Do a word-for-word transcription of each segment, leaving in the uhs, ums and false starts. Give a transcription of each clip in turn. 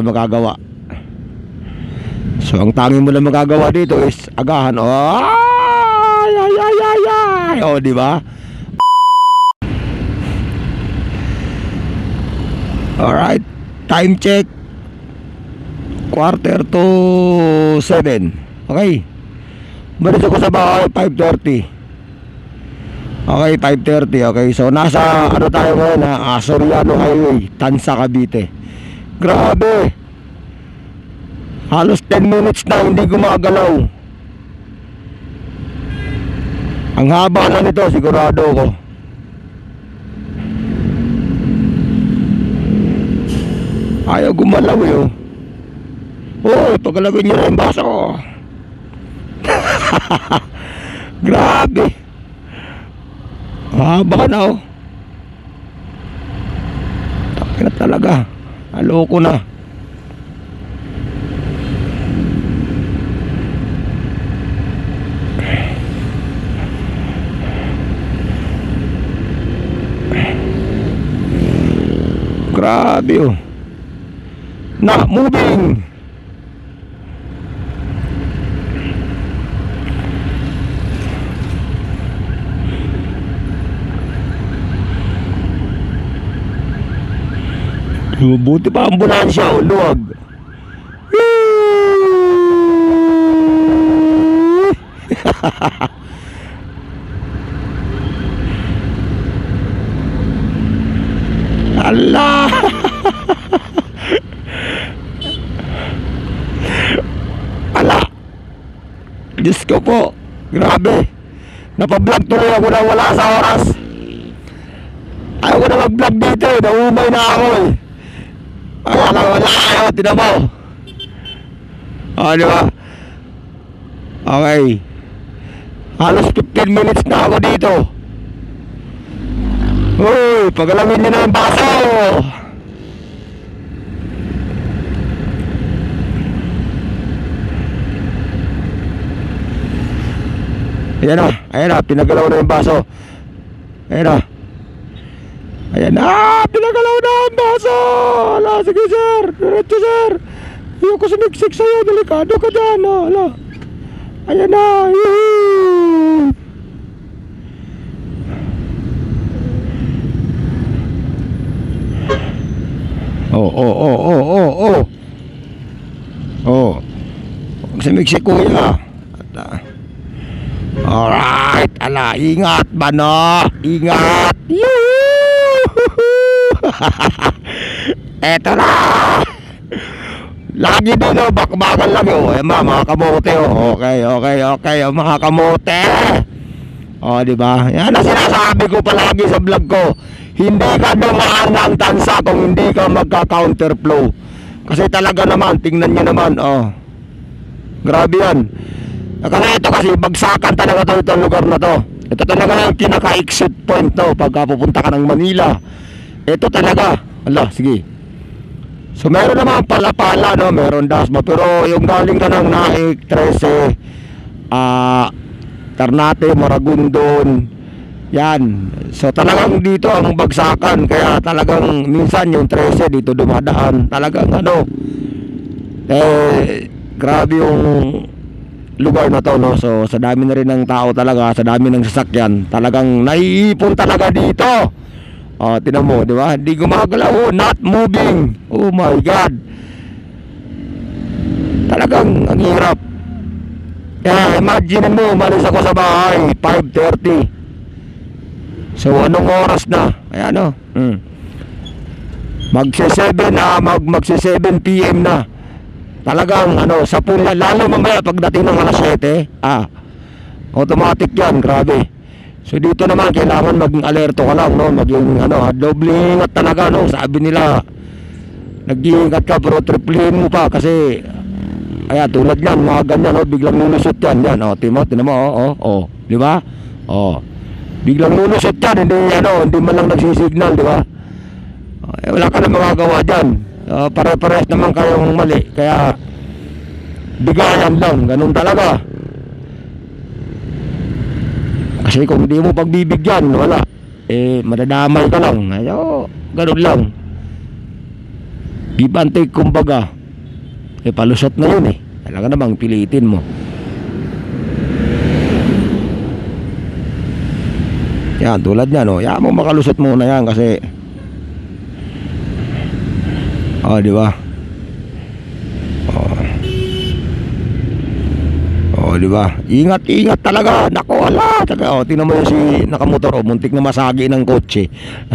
magagawa. So ang tanging mo lang magagawa dito is agahan. Oh, ay ay ay ay, ay. Oh, di ba? Alright, time check quarter to seven. Okay, balik ako sa bahay five thirty. Okay, five thirty. Okay, so nasa ano tayo ngayon ha? Ah, Soriano Highway, Tansa, Cavite. Grabe, halos ten minutes na hindi gumagalaw. Ang haba na nito, sigurado ko. Ayaw gumalaw eh. Oh, oh, pagalagin nyo na yung baso. Grabe, haba na oh. Taki na talaga, aloko na. Grabe oh. Not moving. Buti pa ambulansya o luwag. Allah. Ala, Diyos ko po, grabe. Napablog tuloy ako na wala sa oras. Ayaw ko na mag-vlog dito eh, naumay na ako eh. Ay, wala, wala kayo, tinan mo. O, di ba? Okay, halos fifteen minutes na ako dito. Uy, pagalawin nyo na yung baso. Ayan na, ayan na, pinagalaw na yung baso. Ayan na. Ayan na, pinagalaw na yung baso. Ala, sige sir, diretso sir. Ayoko sumiksik sa'yo, delikado ka dyan. Ala, ayan na. Yuhu. Oh, oh, oh, oh, oh, oh. Oh, huwag sumiksik kuya. At, alright, ala, ingat ba no? Ingat. Eto na. Lagi din o, bakbakan lang o. Eh ma, mga kamote o. Okay, okay, okay o mga kamote. O, diba? Yan ang sinasabi ko palagi sa vlog ko. Hindi ka dumaan ng tansa kung hindi ka magka-counterflow. Kasi talaga naman, tingnan nyo naman, oh. Grabe yan. Kasi ito kasi bagsakan talaga to, itong lugar na to. Ito talaga yung pinaka-exit point to pagka pupunta ka ng Manila. Ito talaga. Ala, sige. So meron naman pala-pala no, meron dasma. Pero yung galing ka ng Naik, Trece, uh, Ternate, Maragondon, yan. So talagang dito ang bagsakan. Kaya talagang minsan yung Trece dito dumadaan. Talagang ano, eh, grabe yung lugar na to no. So sa dami na rin ng tao talaga, sa dami ng sasakyan, talagang naiipon talaga dito. Oh, tinan mo, di ba? Hindi gumagalaw, oh, not moving. Oh my God. Talagang ang hirap. Kaya imagine mo, umalis ako sa bahay five thirty. So anong oras na? Ayan o. Hmm. Magsi seven na, mag magsi seven p m na. Talagang ano, sa pula, lalo mamaya pagdating ng alas siyete, ah, automatic yan, grabe. So dito naman kailangan maging alerto ka lang, no? Maging ano, doble ingat talaga, no? Sabi nila, nag-iingat ka pero triple mo pa kasi, ayan, tulad yan, mga ganyan, no? Biglang lulusot yan, yan, oh, timo, timo, oh, oh, oh, di ba? Oh, biglang lulusot yan, hindi, ano, hindi man lang nagsisignal, di ba? Eh, wala ka na magagawa dyan. Uh, pare-pares naman kayong mali. Kaya bigayan lang, ganun talaga. Kasi kung hindi mo pagbibigyan, wala, eh madadamay ka lang. Ayo, ganun lang. Give and take, kumbaga. Eh, palusot na yun eh. Kailangan namang pilitin mo. Yan, tulad yan, oh. Yan mo makalusot muna yan kasi oh, di ba? Oh. Oh, di ba? Ingat, ingat talaga. Nako, ala. Taga, oh, tingnan mo yung si nakamotor, oh, muntik na masagi ng kotse.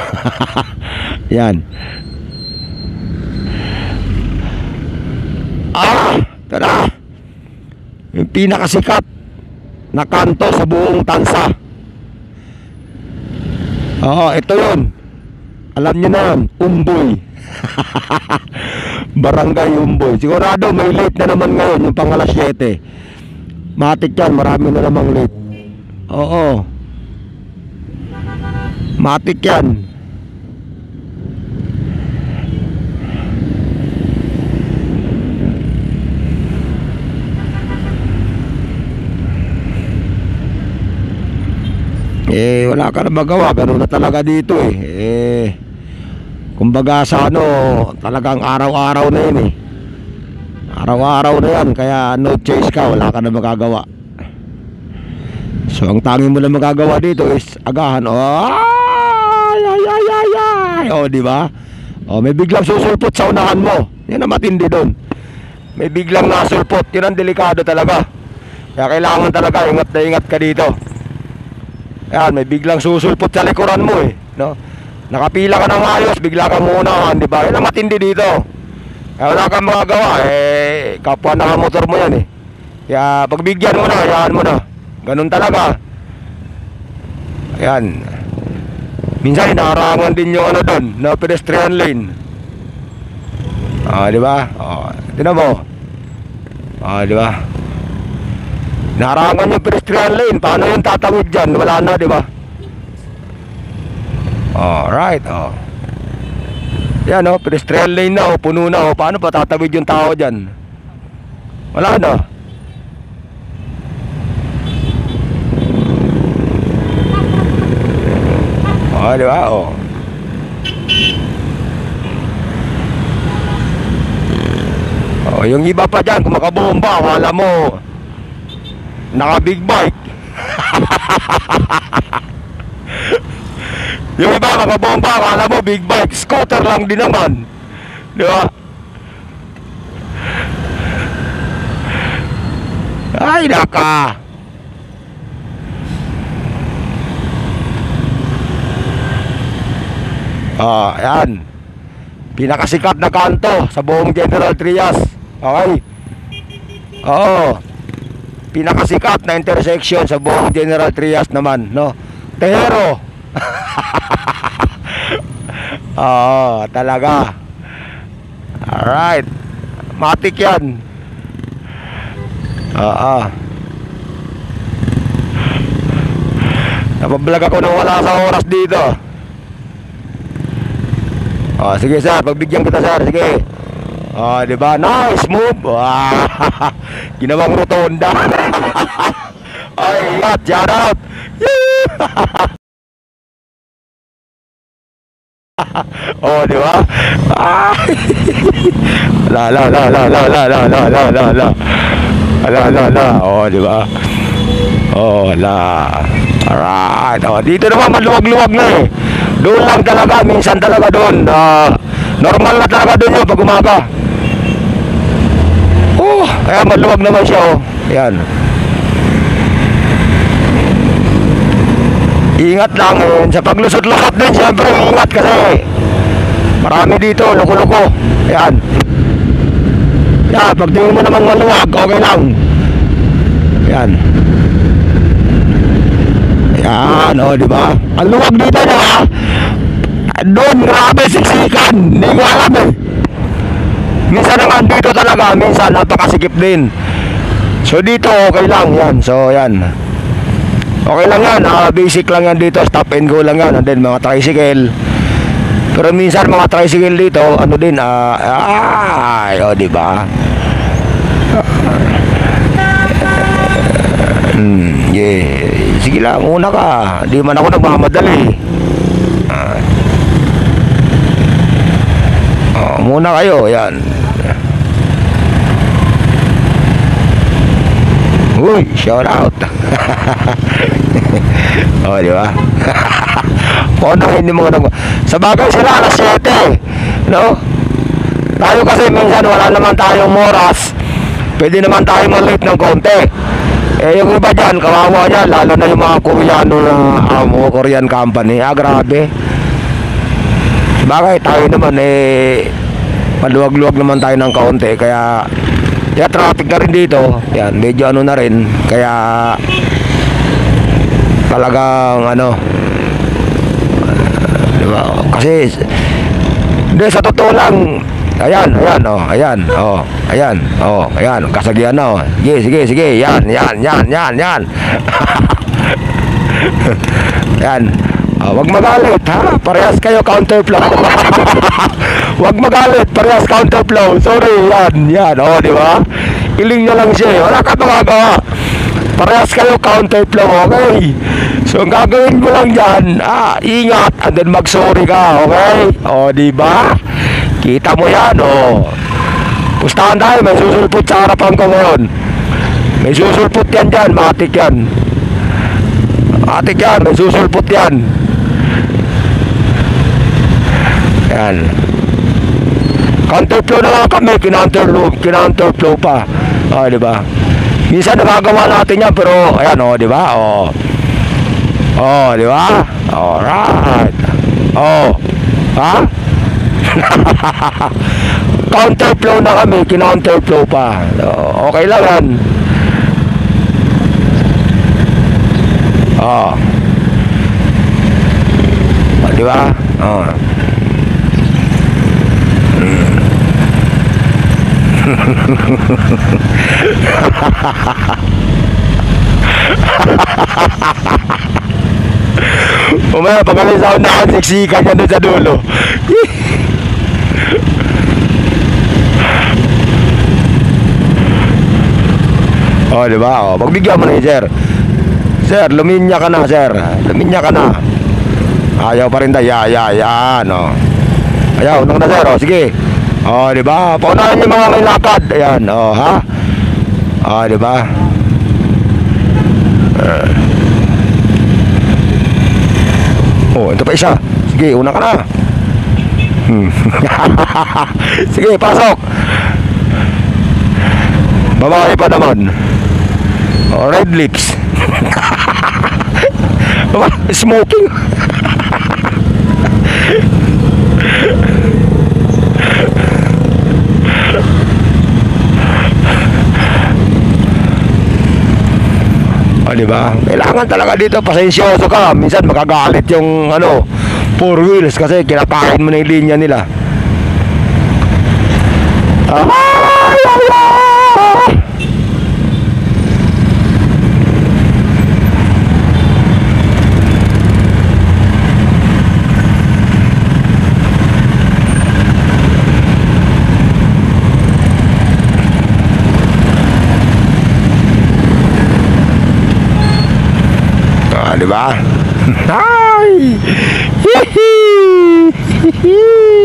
Yan. Ah, tara. Yung pinakasikat na kanto sa buong Tansa. Oo, ito yun. Alam nyo na yun, Umboy. Barangay Umboy. Sigurado may late na naman ngayon, yung pang alas siyete. Matik yan, marami na namang late. Oo. Matik yan. Eh, wala ka na magawa. Ganun na talaga dito eh. Eh, kumbaga sa ano, talagang araw-araw na yun eh. Araw-araw na yan. Kaya no choice ka, wala ka na magagawa. So, ang tanging mo na magagawa dito is agahan. Oh, ay, ay, ay, ay, ay. Oh, di ba? Oh, may biglang susulpot sa unahan mo. Yan ang matindi doon. May biglang nasulpot. Yun ang delikado talaga. Kaya kailangan talaga ingat na ingat ka dito. Yan, may biglang susulpot sa likuran mo eh, no? Nakapila ka ng ayos, bigla kang muunahan, di ba? Yan ang matindi dito. Kaya wala kang magagawa, eh, kapwa nakamotor mo yan eh. Kaya pagbigyan mo na, hayaan mo na. Ganun talaga. Ayan. Minsan inaharangan din yung ano doon, na pedestrian lane. Ah, di ba? Oh, tingnan mo. Ah, di ba? Narangan yung pedestrian lane. Paano yung tatawid dyan? Wala na, di ba? Alright, oh. Yan, oh, pedestrian lane na, oh, puno na, oh. Paano pa tatawid yung tao dyan? Wala na. Oh, di ba? Oh. Oh, yung iba pa dyan, kung makabomba, wala mo naka big bike. Yung iba makabomba, akala mo big bike, scooter lang din naman, di ba? Ay naka. Ah, yan. Pinakasikat na kanto sa buong General Trias. Okay. Oo. Pinakasikat na intersection sa buong General Trias naman, no? Pero oo, talaga. Alright. Matik yan. Oo. Napablog ako nang wala sa oras dito. Oh, sige sir, pagbigyan kita sir, sige. Oh, di ba? Nice move. Wow. Ginawang rotonda. Ay, shout out. Oh, di ba? La la la la la la la la la la la. La la la. Oh, di ba? Oh, la. Alright. Oh, dito naman maluwag-luwag na eh. Doon lang talaga, minsan talaga doon. Uh, normal na talaga doon yun pag umaga. Oh, kaya maluwag naman siya, oh. Yan. Ingat lang, eh. Sa paglusot-lusot din, siyempre, ingat kasi marami dito, loko-loko. Yan. Yan, pag tingin mo naman maluwag, okay lang. Yan. Yan, oh, di ba? Ang luwag dito na, doon, grabe, siksikan. Hindi ko alam eh. Minsan naman dito talaga, minsan napakasikip din. So dito okay lang yan. So yan. Okay lang yan, uh, basic lang yan dito, stop and go lang yan. And then mga tricycle. Pero minsan mga tricycle dito, ano din, uh, ay, oh, di ba? Hmm, yeah. Sige lang, una ka. Di man ako nagmamadali. Uh, Oh, muna kayo, yan. Uy, shout out. Oh, di ba? Kung ano, hindi mo nag... Sa bagay sila, alas siyete. No? Tayo kasi minsan wala naman tayong oras. Pwede naman tayo mag-late ng konti. Eh, yung iba dyan, kawawa dyan. Lalo na yung mga Koreano na amo, Korean company. Ah, grabe. Bagay, tayo naman eh... Maluwag-luwag naman tayo ng kaunti. Kaya... Kaya traffic na rin dito. Yan, medyo ano na rin. Kaya... Talagang ano... Diba? Kasi hindi, sa totoo lang, ayan, ayan, oh, ayan, oh, ayan, oh, ayan, kasagian na, oh. Sige, sige, sige, yan, yan, yan, yan, yan. Yan. Oh, wag magalit, ha? Parehas kayo counterflow. Wag magalit, parehas counterflow. Sorry, yan, yan, oh, di ba? Iling na lang siya, wala ka magagawa. Parehas kayo counterflow, okay? So, ang gagawin mo lang dyan, ah, ingat, and then mag-sorry ka, okay? O, diba? Kita mo yan, o. Pustahan tayo, may susulpot sa harapan ko ngayon. May susulpot yan dyan, matik yan. Matik yan, may susulpot yan. Yan. Counterflow na lang kami, kincounterflow, kincounterflow pa. O, diba? Minsan nagagawa natin yan, pero, ayan, o, diba? O. Oh, di ba? Alright. Oh. Ha? Counterflow na kami, kinounterflow pa. Oh, okay lang yan. Oh. Oh, di ba? Oh. Umaya, pag kami sound na ako, siksikan niya doon sa dulo. Oh, di ba? Oh, pagbigyan mo na yun, sir. Sir, luminya ka na, sir. Luminya ka na. Ayaw pa rin tayo. Ya, ya, yan, oh. Ayaw, unang na, sir. Oh, sige. Oh, di ba? Paunahan yung mga may lakad. Ayan, oh, ha? Oh, di ba? Uh. Oh, ito pa isa. Sige, una ka na. Hmm. Sige, pasok. Babae pa naman. Oh, red lips. Smoking. O, diba? Kailangan talaga dito pasensyoso ka. Minsan makagalit yung ano, four wheels kasi kinakain mo na yung linya nila. Ah, di ba? Hi! Hihi! Hihi!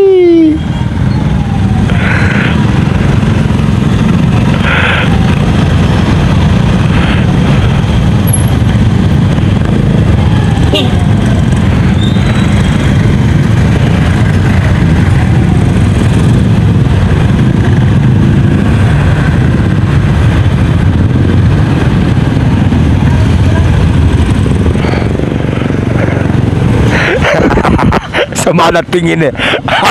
Sama na tingin eh.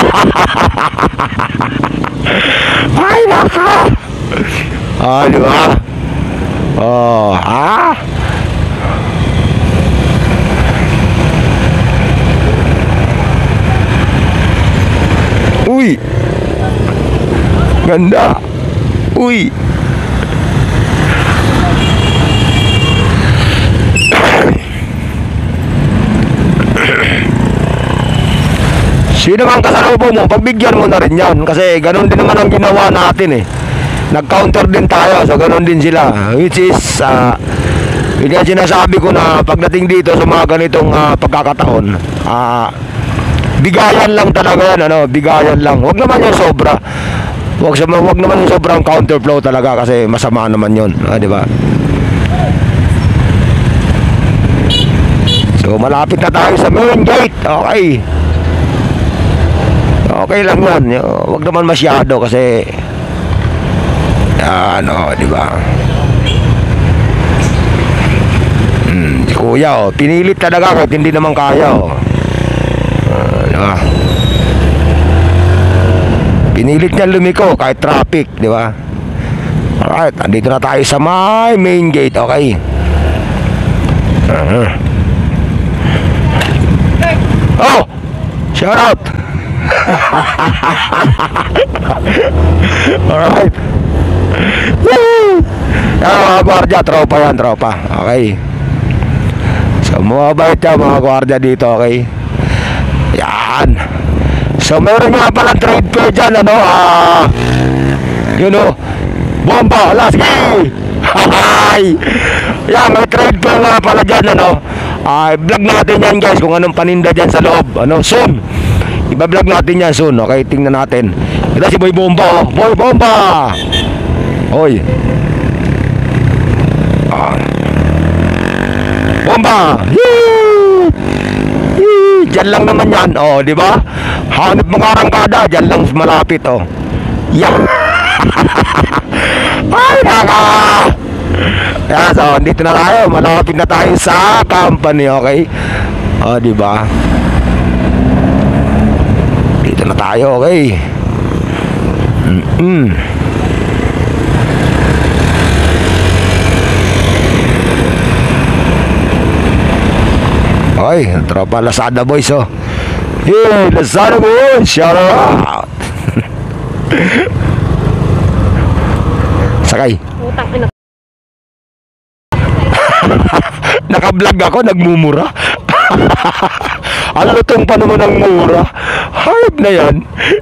Ay, naka. Ah, di ba? Oh, ah. Uy. Ganda. Uy. Sino mang kasalubong mo, pagbigyan mo na rin yan. Kasi ganun din naman ang ginawa natin eh. Nag-counter din tayo, so ganun din sila. Which is, uh, yun yung sinasabi ko na pagdating dito sa mga ganitong uh, pagkakataon, uh, bigayan lang talaga yan, ano, bigayan lang. Huwag naman yung sobra. Huwag, huwag naman yung sobrang counterflow talaga kasi masama naman yun, ah, di ba? So malapit na tayo sa main gate. Okay. Okay lang yan. Huwag naman masyado kasi yan, o, di ba? Hmm, si kuya, o, pinilit talaga kahit hindi naman kaya, o. Uh, di ba? Pinilit niya lumiko kahit traffic, di ba? Alright, andito na tayo sa my main gate, okay? Uh-huh. Oh! Shout out! Alright. Woo! Yan mga gwardiya, tropa yan, tropa. Okay. So mababait yan mga gwardiya dito, okay? Yan. So meron nga pala trade fair dyan, ano, ah, you know, bomba, lasky. Hi! Yan, may trade fair nga pala dyan, ano. Ah, vlog natin yan guys kung anong paninda dyan sa loob, ano, soon. Iba-vlog natin yan soon, okay? Tingnan natin. Ito si Boy Bomba, oh. Boy Bomba! Hoy. Ah. Bomba! Yee! Yee! Diyan lang naman yan, oh, di ba? Hanap mga arangkada, diyan lang malapit, oh. Yan! Ay, naka! Yan, so, dito na tayo. Malapit na tayo sa company, okay? Oh, di ba? Dito na tayo, okay? Mm-mm. Okay, tropa Lazada boys, oh. Hey, Lazada boys, shout out. Sakay. Utang ina. Naka-vlog ako, nagmumura. Ang lutong pa naman ng mura. Hype na yan.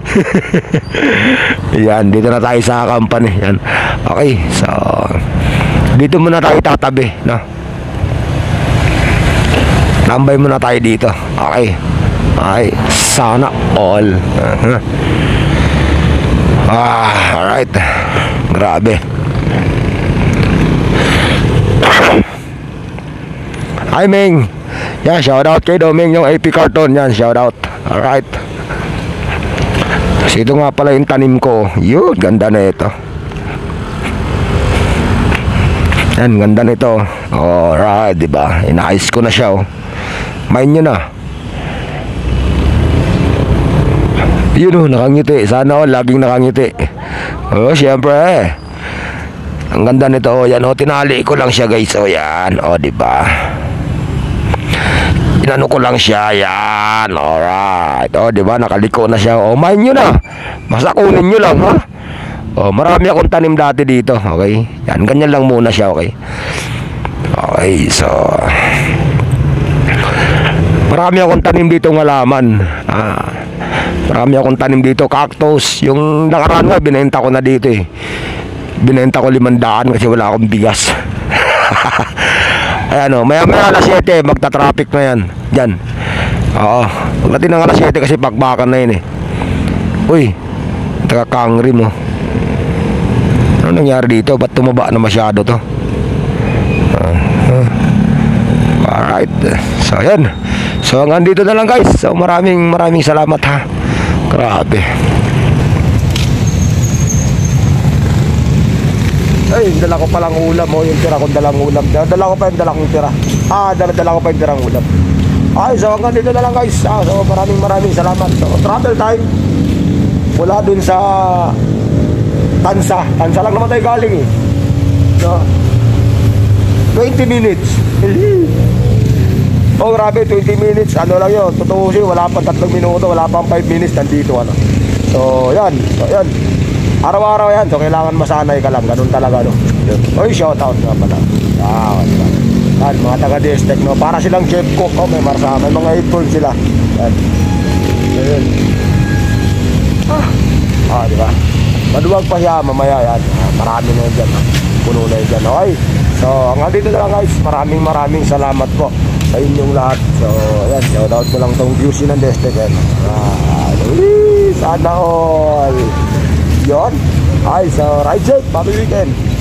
Yan, dito na tayo sa company. Yan. Okay, so dito muna tayo tatabi, no? Tambay muna tayo dito. Okay. Okay, sana all. Uh-huh. Ah, alright. Grabe. Hi Ming. Yan, shout out kay Doming yung A P carton. Yan, shout out. Alright. Kasi ito nga pala yung tanim ko. Yun, ganda na ito. Yan, ganda na ito. Alright, diba? Inaayos ko na siya, oh. Main nyo na. Yun, oh, nakangiti. Sana, oh, laging nakangiti. Oh, syempre. Ang ganda nito, oh. Yan, oh, tinali ko lang siya, guys. Oh, yan. Oh, diba? Inano ko lang siya, yan. Alright. O, di ba? Nakaliko na siya. O, main nyo na. Basta kunin nyo lang, ha? O, marami akong tanim dati dito. Okay? Yan, ganyan lang muna siya, okay? Okay, so marami akong tanim dito ng halaman. Ah, marami akong tanim dito. Cactus. Yung nakaraan nga, binenta ko na dito, eh. Binenta ko limandaan kasi wala akong bigas. Ayan, o, maya maya alas siyete, magta-traffic na yan. Diyan. Oo, pagdating ng alas siyete kasi bakbakan na yun, eh. Uy, nakakangri mo. Ano nangyari dito? Ba't tumaba na masyado to? uh, uh. Alright. So yan. So hanggang dito na lang guys. So maraming maraming salamat, ha. Grabe. Ay, dala ko palang ulam, oh, yung tira kong dalang ulam. Dala ko pa yung dalang tira. Ah, dala, dala ko pa yung tirang ulam. Ay, so hanggang dito na lang guys. Ah, so maraming maraming salamat. So travel time mula dun sa Tansa. Tansa lang naman tayo galing, eh. So twenty minutes. Oh, grabe, twenty minutes. Ano lang yun, tutuusin, wala pang tatlong minuto, wala pang five minutes nandito, ano. So yan, so yan. Araw-araw yan, so kailangan masanay ka lang. Ganun talaga, no? Oy, shout out nga pala. Ah, diba? Yan, mga taga-Destec, no? Para silang chef cook, oh, may marasa, may mga headphone sila. Yan. Yan. Ah, ah, diba? Maduwag pa siya, mamaya yan. Ah, marami na yun dyan, ha? Puno na yun dyan, okay? So, hanggang dito na lang guys. Maraming maraming salamat po. sa inyong lahat. So ayan, shoutout ko lang tong Q C ng Destec. Ah, sana all. Yun. Ay, so ride safe, happy weekend.